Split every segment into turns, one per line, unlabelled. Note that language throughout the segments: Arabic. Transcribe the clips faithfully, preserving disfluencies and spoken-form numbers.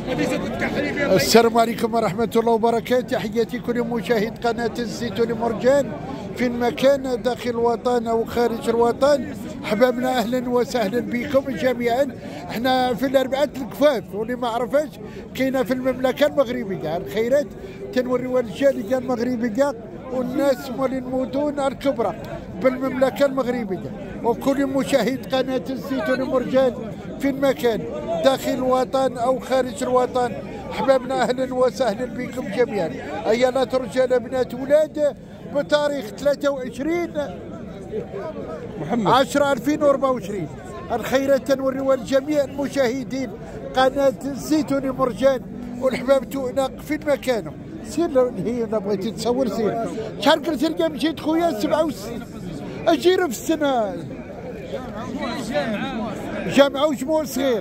السلام عليكم ورحمة الله وبركاته. تحياتي كل مشاهد قناة الزيتون مرجان في مكان داخل الوطن أو خارج الوطن. أحبابنا أهلا وسهلا بكم جميعا. احنا في الأربعة الكفاف، واللي ما عرفاش كاينة في المملكة المغربية. الخيرات تنوريوها الجالية المغربية والناس مال المدن الكبرى بالمملكة المغربية، وكل مشاهد قناة الزيتون مرجان في المكان داخل الوطن أو خارج الوطن. أحبابنا أهلا وسهلا بكم جميعا. أيالات رجال بنات ولاد بتاريخ ثلاثة وعشرين
محمد
عشرة ألفين وأربعة وعشرين. الخيرات تنوريوها لجميع المشاهدين قناة الزيتون مرجان والحباب تؤنق في المكان. سير هي انا بغيتي تصور سير. شحال قلت لك مشيت خويا؟ سبعة وستين اجير في السنه. جامعه وجمهور صغير.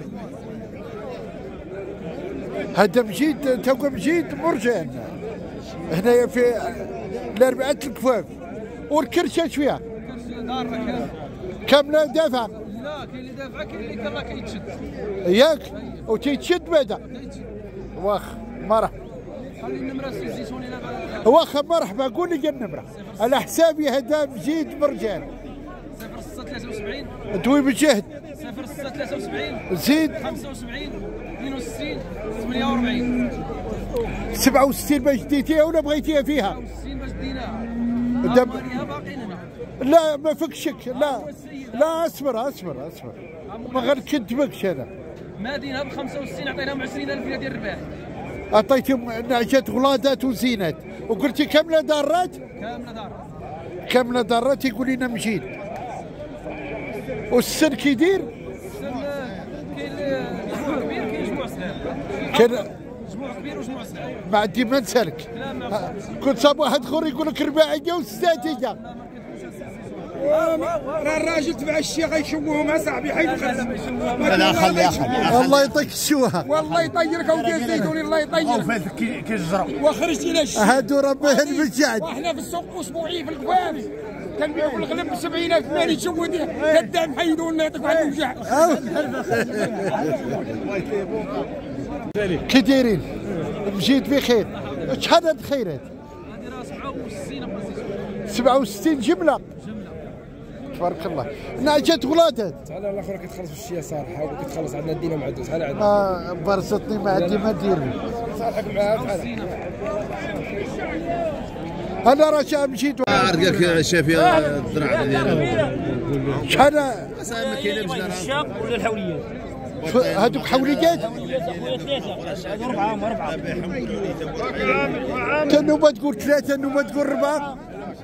هذا مجيد توك مجيد مرجان هنايا في الاربعه الكفاف. والكرشه شويه كامله دافعه.
لا كاين اللي دافعه كاين اللي كرا كيتشد
ياك وتيتشد بعدا. واخ مرحبا.
خلي النمره الزيتوني
واخا مرحبا. قول لي النمره على حسابي. هذا مجيد مرجان.
صفر ستة ثلاثة وسبعين
دوي بجهد.
صفر ستة ثلاثة وسبعين
زيد
خمسة وسبعين اثنين وستين ثمانية وأربعين.
سبعة وستين باش ديتيها ولا بغيتيها فيها؟
سبعة وستين باش ديناها.
دب...
باقيين هنا.
لا ما فكشك. لا لا اصبر اصبر اصبر ما غنكذبكش انا.
ما دينها ب خمسة وستين عطيناهم عشرين ألف ديال الربح.
عطيتهم نعجات غلادات وزينات وقلتي كامله دارات.
كامله دار
كامله دارات. يقول لنا مجيد. والسن كيدير؟
السن كاين جموع كبير كاين جموع صغير.
كان
جموع كبير وجموع صغير.
ما عندي ما نسالك.
لا ما
كنت صاب واحد اخر يقول لك رباعيه وستاتيه.
راه الراجل تبع الشيخ غيشوههم اصاحبي حيد خلص.
لا خلي خلي
الله يعطيك الشوهه.
والله يطيرك اودي الزيتوني الله يطيرك.
كيجرب
وخرجت الى الشيخ.
هادو ربه المجاعد.
وحنا في السوق اسبوعي في الكفاف كنبيعوا في الغلب ب سبعين ألف ثمانين شودي كدام حيدوا لنا يعطيك واحد الوجع.
كي دايرين؟ مجيد بخير. شحال هاد الخيرات؟
هذه راه سبعة وستين
سبعة وستين جمله. تبارك الله. نعجات ولادات.
تعال الاخر كيتخلص في الشيا صالحه وكتخلص عندنا الدينا معدو. تعال عندنا.
ما برزتني ما عندي ما ندير.
صالحك معاه. تعال.
انا راه جا مشيت.
عرقك شافي الذراع ديالها
شحال؟
ما كاينه باش
الشاق ولا الحوليات؟
هذوك حوليات؟
ثلاثة أربعة أربعة.
تنوبة تقول ثلاثة النوبة تقول أربعة.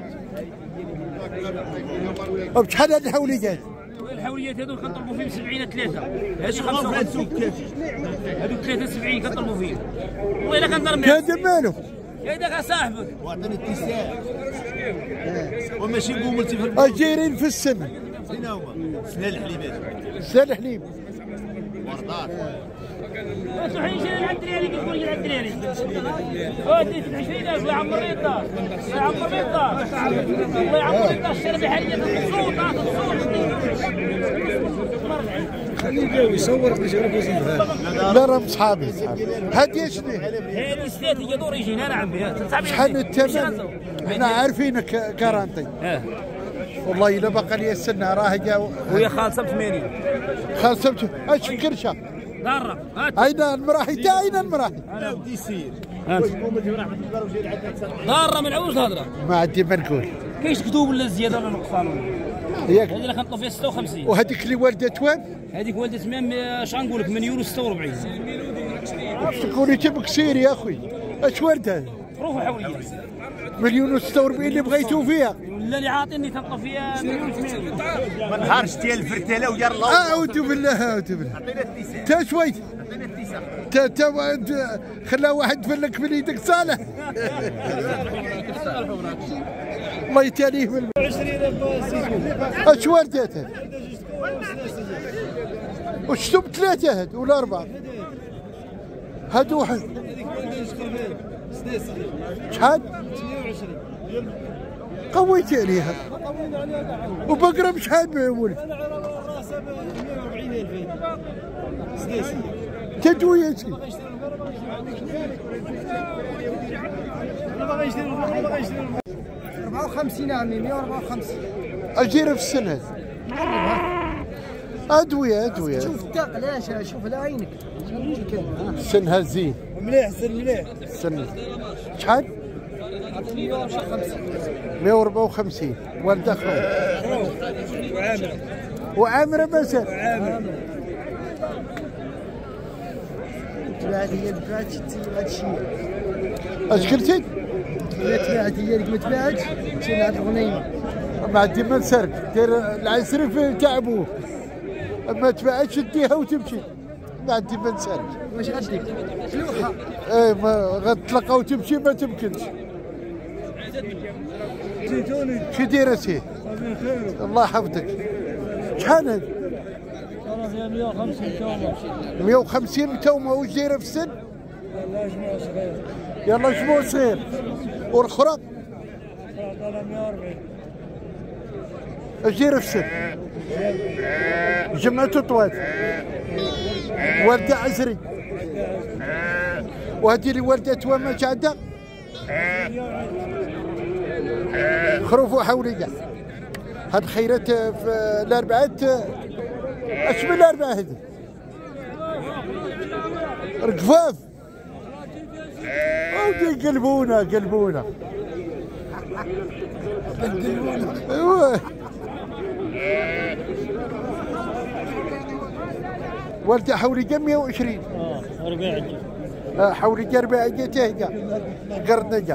بشحال هاد الحوليات؟
الحوليات هذول كنطلبوا فيهم سبعين ثلاثة. هذه خمسة وخمسين. هذوك ثلاثة وسبعين كنطلبوا فيهم. والله إلا كنضرب.
هذا مالو؟
هذاك صاحبك.
وعطيني اتساع وماشي بوملتي في
اجيرين في السن.
فين هما؟ سنان الحليبات.
سنان الحليب.
وردار.
صحيح شنو عند الدراري كيقول لي عند الدراري. اه ديت عشرين ألف الله يعمر لي الدار. الله يعمر لي الدار. الله يعمر لي الدار. الشربي حاليا الصوت
خليه يجاوب يصور باش يعرف يزيدها.
لا راهم صحابي صحابي. هادي شنو؟
هذه ستاتي دوريجين انا عم بها.
شحال الثمن؟ احنا عارفينك كارانتي.
اه
والله الا باقا لي السنه راه جا
وهي خالصه ب ثمانين.
خالصه اش كرشه؟
دارة.
اين المراحي؟ تا اين المراحي؟
انا ودي سير.
دارة من عوج الهضره.
ما عندي ما نقول.
كاينش كذوب ولا زياده ولا نقصان.
ياك.
هذه اللي كنطلب فيها ستة وخمسين.
وهذيك اللي والده توان؟
هذيك والده تمام اش غنقول لك من يورو ستة وأربعين.
تقولي تبك سير يا اخوي. اش ورد هذا؟
ظروف حوليه.
مليون وستة وأربعين اللي بغيتو فيها.
ولا اللي عاطيني تنطلب فيها مليون وثمانين.
ما نهارش ديال الفرتاله ويا الله.
اعوذ بالله اعوذ بالله. تا شوي. تا تا خلا واحد فلك من يدك صالح. الله يتاليه من اش وردات هاد؟ وش ثم ثلاثة هاد ولا أربعة؟ هاد واحد. شحال؟ قويتي عليها. وبقرة بشحال بيعوا لك؟ تدويتي
أربعة وخمسين عمي مئة وأربعة وخمسين.
اجير في السنة ادوية ادوية
شوف الدق لاش شوف لعينك
سنها زين
مليح سن مليح
سن شحال؟ مئة وأربعة وخمسين ولد اخوه
وعامر
وعامرة مثلا
وعامر تبعت هي تبعت هذا الشيء
اش قلتي؟
تبعت هي اللي ما تبعتش مشينا لعند الغنيمة
ما عندي ما نسرك دير العسرف تاع ابوه ما تبعتش ديها وتمشي ما عندي ما نسرك
واش غدير؟ لوحة
ايه ما غتطلقها وتمشي ما تمكنش
زيتوني
شو دايره سي؟ الله يحفظك شحال هذا؟
راه فيها مئة وخمسين تومة
مئة وخمسين تومه واش دايره في السن؟
لا جموع صغير
يلا جموع صغير والاخرى
عطانا مئة وأربعين
اش دايره في السن؟ جمعة طوات والده عزري وهذه اللي والده توامه عندها خروف وحوليه هاد خيرات في الاربعات اش من الاربعه هذه ركفاف ودي قلبونا قلبونا ايوه والده حوليه مئة وعشرين
اه أربعين
اه حوليه أربعين تهجا قرنجه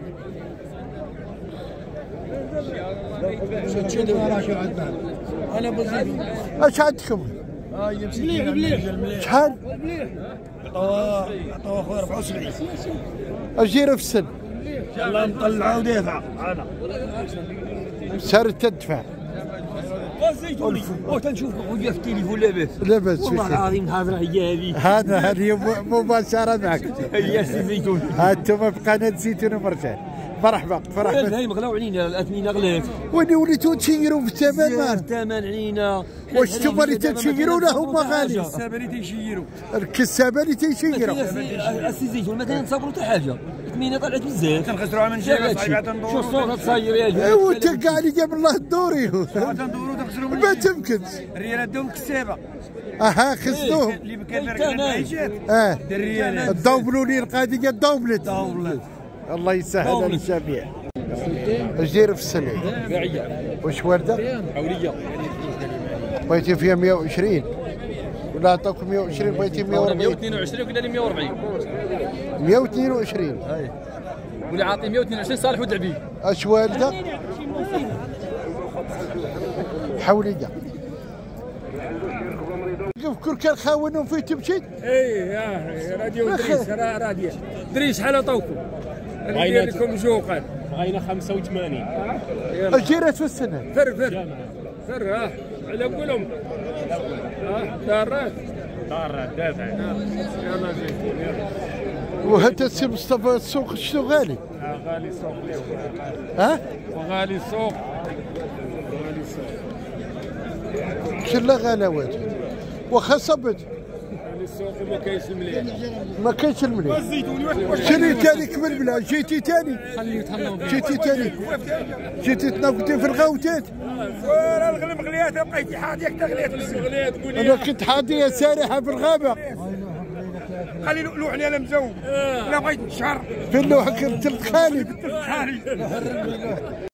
انا بزيد
اش عندكم؟
مليح مليح
شحال؟
عطاوها عطاوها خويا أربعة وسبعين
اش دايره في السن؟
الله نطلعها ودافع انا
سارت تدفع
زيتوني وتنشوف خويا في التليفون لاباس
لاباس
والله العظيم هضره هي هذه
هذا هذه مباشره معك
هي سي زيتوني
هانتوما في قناه زيتون ومرجان مرحبا مرحبا
هاي مغلاو علينا الاثمنه غلات
وين وليتوا تشيروا في الثمن مان
الثمن علينا
واش انتوما اللي تشيروا ولا هما غالي؟
الكسابه اللي تيشيروا
الكسابه اللي تيشيروا
السي زيتون ما كنصبروا حتى حاجه الثمنه طلعت بزاف
تنخسروا من جهه صعيبه
شو الصوت تصاير يا جماعه
ايوا انت كاع اللي جاب الله الدوري
تندوروا تنخسروا من
ما تمكنش
الريالات داو الكسابه
اها خصوهم
اللي كان فرق العيشات
اه
الريالات
الضوبلوا لي القضيه دوبلت الله يسهل على الجميع اش داير في السنه؟
باعيه
واش وارده؟
حوليه
بغيتي فيها مئة وعشرين ولا عطاكم مئة وعشرين بغيتي مئة وأربعين
مئة واثنين وعشرين وقلنا لي مئة وأربعين
مئة واثنين وعشرين
واللي عاطي مئة واثنين وعشرين صالح ودعبي
اش والده؟ حوليه كل كان خاونهم فيه تمشي
اي اه راديو دريس راديو دريس شحال عطاوكم؟ ندير لكم جوقا
بغينا خمسة وثمانين
اش دايرات في السنه؟
فر فر فر اه على قولهم اه دارات
دار دافع
يلا زيتون يلا
وهذا السي مصطفى السوق شنو غالي؟
غالي السوق اليوم
ها؟
وغالي السوق غالي السوق
شلا غلاوات واخا صبت
غالي السوق وما كاينش المليح
ما كاينش المليح
الزيتون
شري تاني كمل بلا جيتي تاني جيتي تاني جيتي تناقضي في الغوتات
راه الغلم غليات بقيتي حاضيك تغليات غليات قولي
انا كنت حاضيه سارحه في الغابه
خلي لوحني انا مزوج انا بغيت نشهر
في اللوحه كنت خالد
خالي